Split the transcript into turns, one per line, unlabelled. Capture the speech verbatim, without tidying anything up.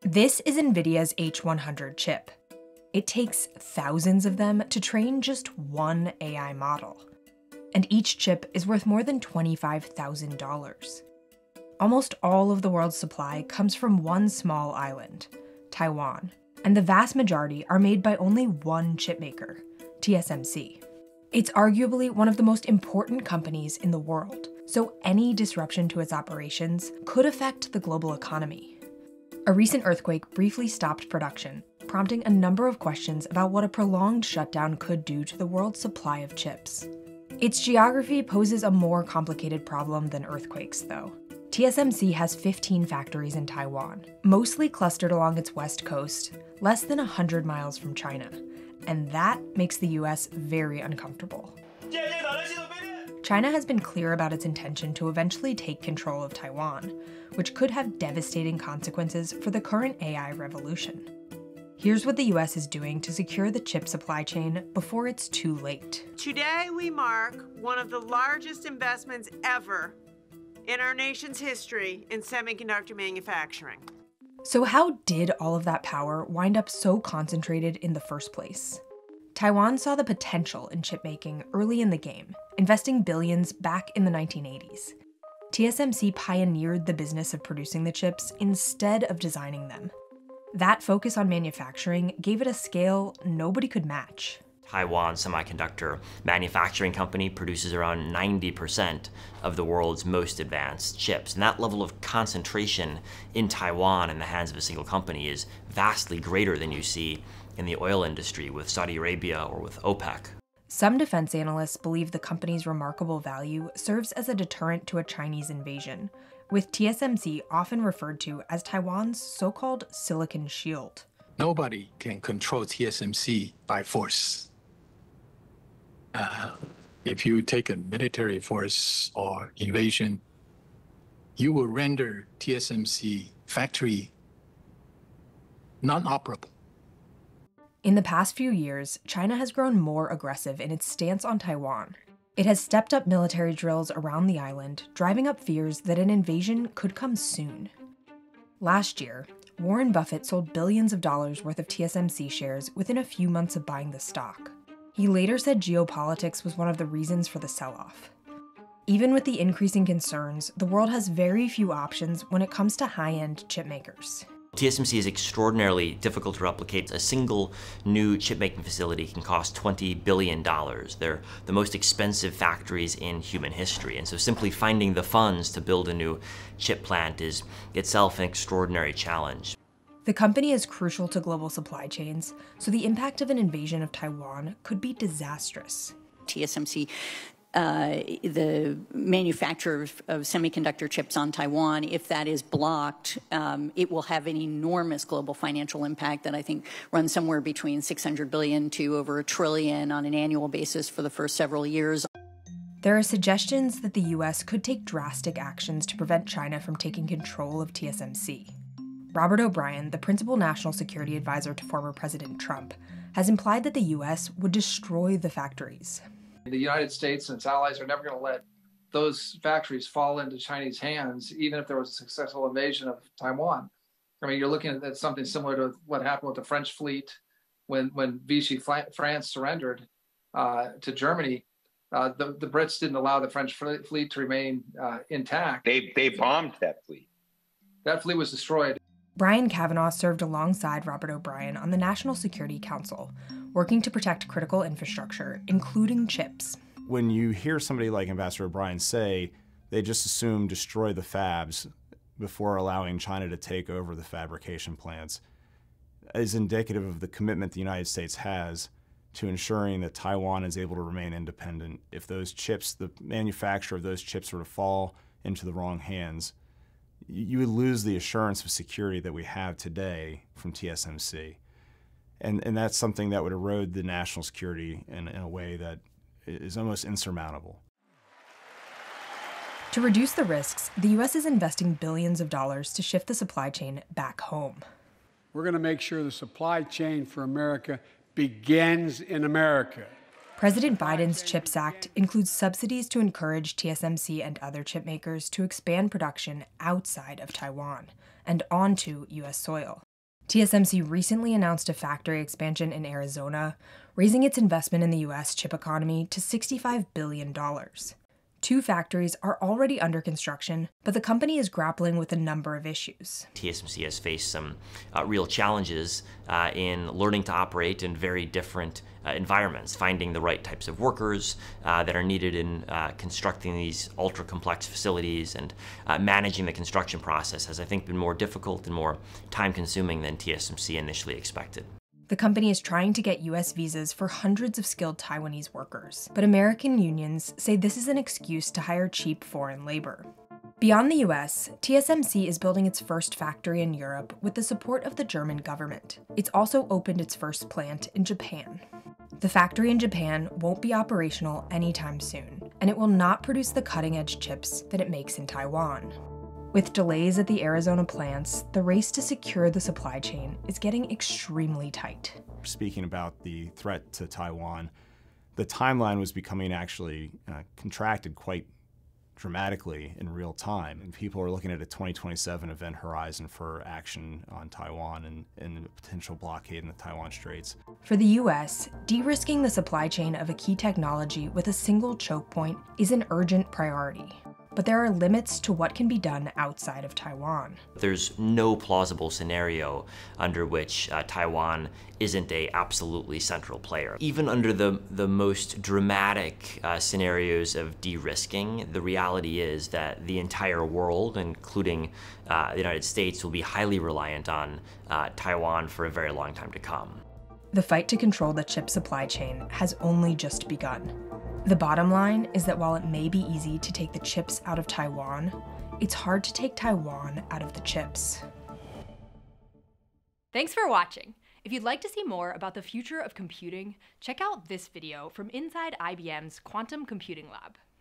This is Nvidia's H one hundred chip. It takes thousands of them to train just one A I model. And each chip is worth more than twenty-five thousand dollars. Almost all of the world's supply comes from one small island, Taiwan, and the vast majority are made by only one chipmaker, T S M C. It's arguably one of the most important companies in the world, so any disruption to its operations could affect the global economy. A recent earthquake briefly stopped production, prompting a number of questions about what a prolonged shutdown could do to the world's supply of chips. Its geography poses a more complicated problem than earthquakes, though. T S M C has fifteen factories in Taiwan, mostly clustered along its west coast, less than one hundred miles from China, and that makes the U S very uncomfortable. China has been clear about its intention to eventually take control of Taiwan, which could have devastating consequences for the current A I revolution. Here's what the U S is doing to secure the chip supply chain before it's too late.
Today we mark one of the largest investments ever in our nation's history in semiconductor manufacturing.
So how did all of that power wind up so concentrated in the first place? Taiwan saw the potential in chipmaking early in the game, investing billions back in the nineteen eighties. T S M C pioneered the business of producing the chips instead of designing them. That focus on manufacturing gave it a scale nobody could match.
Taiwan Semiconductor manufacturing company produces around ninety percent of the world's most advanced chips. And that level of concentration in Taiwan in the hands of a single company is vastly greater than you see in the oil industry with Saudi Arabia or with OPEC.
Some defense analysts believe the company's remarkable value serves as a deterrent to a Chinese invasion, with T S M C often referred to as Taiwan's so-called Silicon Shield.
Nobody can control T S M C by force. Uh, if you take a military force or invasion, you will render T S M C factory non-operable.
In the past few years, China has grown more aggressive in its stance on Taiwan. It has stepped up military drills around the island, driving up fears that an invasion could come soon. Last year, Warren Buffett sold billions of dollars worth of T S M C shares within a few months of buying the stock. He later said geopolitics was one of the reasons for the sell-off. Even with the increasing concerns, the world has very few options when it comes to high-end chip makers.
T S M C is extraordinarily difficult to replicate. A single new chip-making facility can cost twenty billion dollars. They're the most expensive factories in human history, and so simply finding the funds to build a new chip plant is itself an extraordinary challenge.
The company is crucial to global supply chains, so the impact of an invasion of Taiwan could be disastrous.
T S M C Uh, the manufacture of, of semiconductor chips on Taiwan, if that is blocked, um, it will have an enormous global financial impact that I think runs somewhere between six hundred billion dollars to over a trillion on an annual basis for the first several years.
There are suggestions that the U S could take drastic actions to prevent China from taking control of T S M C. Robert O'Brien, the principal national security advisor to former President Trump, has implied that the U S would destroy the factories.
The United States and its allies are never going to let those factories fall into Chinese hands, even if there was a successful invasion of Taiwan. I mean, you're looking at something similar to what happened with the French fleet when, when Vichy France surrendered uh, to Germany. Uh, the, the Brits didn't allow the French fleet to remain uh, intact.
They, they bombed that fleet.
That fleet was destroyed.
Brian Kavanaugh served alongside Robert O'Brien on the National Security Council, working to protect critical infrastructure, including chips.
When you hear somebody like Ambassador O'Brien say they just assume destroy the fabs before allowing China to take over the fabrication plants, is indicative of the commitment the United States has to ensuring that Taiwan is able to remain independent. If those chips, the manufacture of those chips were to fall into the wrong hands, you would lose the assurance of security that we have today from T S M C. And, and that's something that would erode the national security in, in a way that is almost insurmountable.
To reduce the risks, the U S is investing billions of dollars to shift the supply chain back home.
We're going to make sure the supply chain for America begins in America.
President Biden's CHIPS Act includes subsidies to encourage T S M C and other chip makers to expand production outside of Taiwan and onto U S soil. T S M C recently announced a factory expansion in Arizona, raising its investment in the U S chip economy to sixty-five billion dollars. Two factories are already under construction, but the company is grappling with a number of issues.
T S M C has faced some uh, real challenges uh, in learning to operate in very different uh, environments, finding the right types of workers uh, that are needed in uh, constructing these ultra-complex facilities, and uh, managing the construction process has, I think, been more difficult and more time-consuming than T S M C initially expected.
The company is trying to get U S visas for hundreds of skilled Taiwanese workers, but American unions say this is an excuse to hire cheap foreign labor. Beyond the U S, T S M C is building its first factory in Europe with the support of the German government. It's also opened its first plant in Japan. The factory in Japan won't be operational anytime soon, and it will not produce the cutting-edge chips that it makes in Taiwan. With delays at the Arizona plants, the race to secure the supply chain is getting extremely tight.
Speaking about the threat to Taiwan, the timeline was becoming actually uh, contracted quite dramatically in real time. And people are looking at a twenty twenty-seven event horizon for action on Taiwan and, and a potential blockade in the Taiwan Straits.
For the U S, de-risking the supply chain of a key technology with a single choke point is an urgent priority. But there are limits to what can be done outside of Taiwan.
There's no plausible scenario under which uh, Taiwan isn't a absolutely central player. Even under the, the most dramatic uh, scenarios of de-risking, the reality is that the entire world, including uh, the United States, will be highly reliant on uh, Taiwan for a very long time to come.
The fight to control the chip supply chain has only just begun. The bottom line is that while it may be easy to take the chips out of Taiwan, it's hard to take Taiwan out of the chips.
Thanks for watching. If you'd like to see more about the future of computing, check out this video from inside I B M's Quantum Computing Lab.